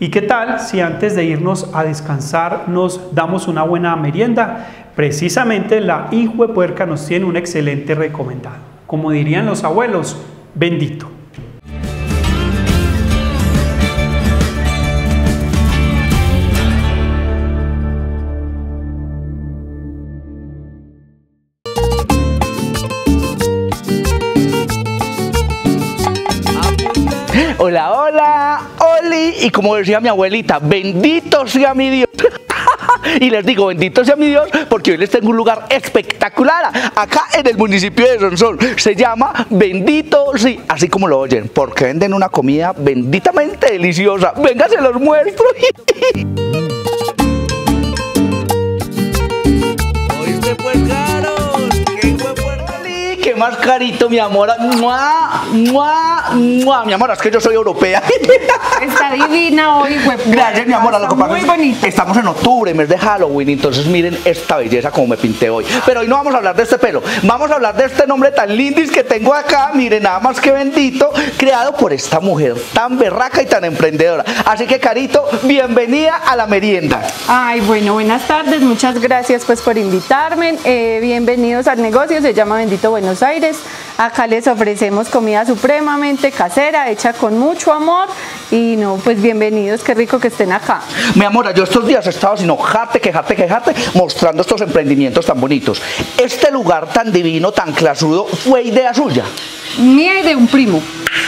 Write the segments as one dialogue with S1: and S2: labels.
S1: ¿Y qué tal si antes de irnos a descansar nos damos una buena merienda? Precisamente la Hijuepuerca nos tiene un excelente recomendado. Como dirían los abuelos, bendito.
S2: Hola, hola, Oli, y como decía mi abuelita, bendito sea mi Dios. Y les digo, bendito sea mi Dios, porque hoy les tengo un lugar espectacular acá en el municipio de Sonsón. Se llama Bendito, sí, así como lo oyen, porque venden una comida benditamente deliciosa. Venga, se los muestro. ¿Oíste pues, Carol? ¿Qué más carito, mi amor? ¡Mua! ¡Mua! ¡Mua! Mi amor, es que yo soy europea.
S3: Está divina hoy, güey.
S2: Gracias, mi amor.
S3: Está muy bonita.
S2: Estamos en octubre, mes de Halloween, entonces miren esta belleza como me pinté hoy. Pero hoy no vamos a hablar de este pelo, vamos a hablar de este nombre tan lindis que tengo acá, miren, nada más que bendito, creado por esta mujer tan berraca y tan emprendedora. Así que, Carito, bienvenida a la merienda.
S3: Ay, bueno, buenas tardes, muchas gracias pues por invitarme. Bienvenidos al negocio, se llama Bendito Buenos Aires. Acá les ofrecemos comida supremamente casera, hecha con mucho amor. Y no, pues bienvenidos, qué rico que estén acá.
S2: Mi amor, yo estos días he estado sino quejarte, mostrando estos emprendimientos tan bonitos. Este lugar tan divino, tan clasudo, ¿fue idea suya?
S3: Mía y de un primo.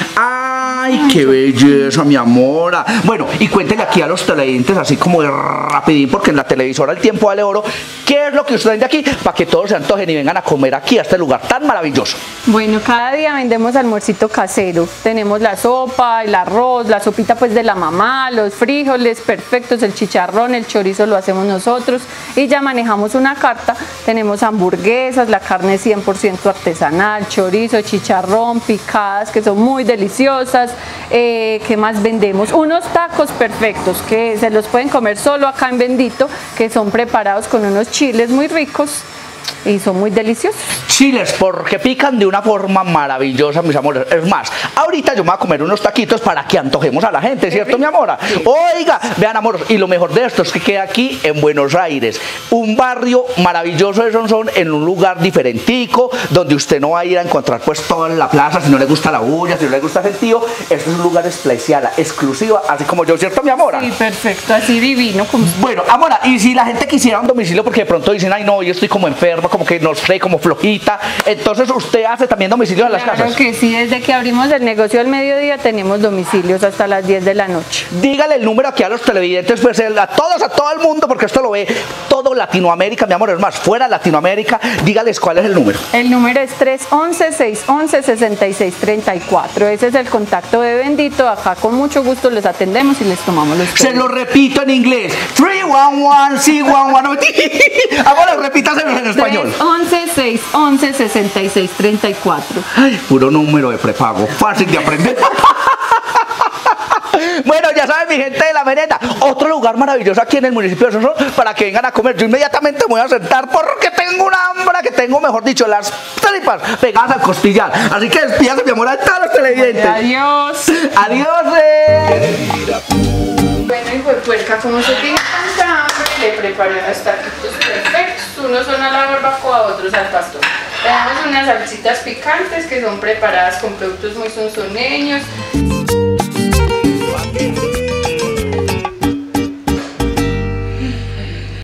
S2: ¡Ay, qué belleza, mi amor! Bueno, y cuéntenle aquí a los televidentes, así como de rapidín, porque en la televisora el tiempo vale oro, ¿qué es lo que usted vende aquí? Para que todos se antojen y vengan a comer aquí a este lugar tan maravilloso.
S3: Bueno, cada día vendemos almuercito casero. Tenemos la sopa, el arroz, la sopita pues de la mamá, los frijoles perfectos, el chicharrón, el chorizo lo hacemos nosotros. Y ya manejamos una carta, tenemos hamburguesas, la carne 100% artesanal, chorizo, chicharrón, picadas que son muy deliciosas. ¿Qué más vendemos? Unos tacos perfectos que se los pueden comer solo acá en Bendito, que son preparados con unos chiles muy ricos y son muy deliciosos.
S2: Chiles, porque pican de una forma maravillosa, mis amores. Es más, ahorita yo me voy a comer unos taquitos para que antojemos a la gente, ¿cierto, mi amor? Sí. Oiga, vean, amor, y lo mejor de esto es que queda aquí en Buenos Aires, un barrio maravilloso de Sonsón, en un lugar diferentico, donde usted no va a ir a encontrar pues toda la plaza, si no le gusta la bulla, si no le gusta el gentío. Este es un lugar especial, exclusivo, así como yo, ¿cierto, mi amor?
S3: Sí, perfecto, así divino. Como...
S2: Bueno, amor, y si la gente quisiera un domicilio, porque de pronto dicen, ay, no, yo estoy como enferma, como que no sé, como flojita, entonces usted hace también domicilio en las casas.
S3: Claro que sí, desde que abrimos el negocio al mediodía tenemos domicilios hasta las 10 de la noche.
S2: Dígale el número aquí a los televidentes, pues a todo el mundo, porque esto lo ve todo Latinoamérica, mi amor, es más, fuera de Latinoamérica, dígales cuál es el número.
S3: El número es 311-611-6634, ese es el contacto de Bendito, acá con mucho gusto les atendemos y les tomamos los
S2: Se lo repito en inglés, 311-611, ahora repítaselo en español.
S3: 311-611-6634.
S2: Ay, puro número de prepago, fácil de aprender. Bueno, ya saben, mi gente de la merienda, otro lugar maravilloso aquí en el municipio de Sonsón para que vengan a comer. Yo inmediatamente me voy a sentar porque tengo una hambre, que tengo, mejor dicho, las tripas pegadas al costillar. Así que despídase, mi amor, a todos los televidentes.
S3: Adiós.
S2: Adiós.
S3: Bueno, Hijuepuerca, como se tiene tanta hambre, le preparé unos taquitos perfectos. Unos son a la barbacoa, otros al pastor. Tenemos unas salsitas picantes que son preparadas con productos muy sonsoneños.